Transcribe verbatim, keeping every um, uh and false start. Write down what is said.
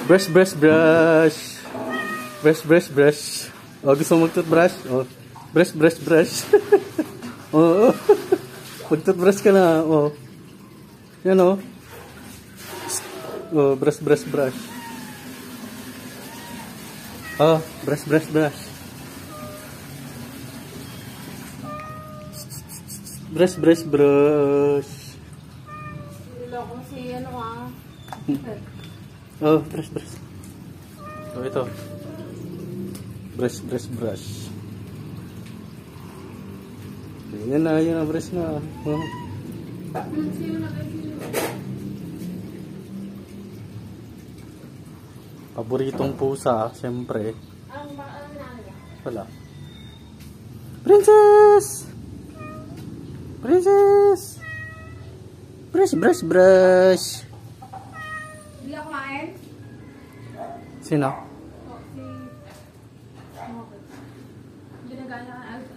Brush, brush, brush. Brush, brush, brush. Oh, gusto mo mag-toothbrush? Oh. Brush, brush, brush. Oh, oh. Mag-toothbrush ka na. Oh. Yan oh. Oh, brush, brush, brush. Oh, brush, brush, brush. Brush, brush, brush. Niloko mo si ano ah. Oh, brush, brush. So, ito. Brush, brush, brush. Yan na, yan na, brush na. Oh. Paboritong pusa, siyempre. Ang mga ano. Wala. Princess! Princess! Brush, brush, brush. Hindi ako kumain? Sino? Oh, si... Hindi na gana.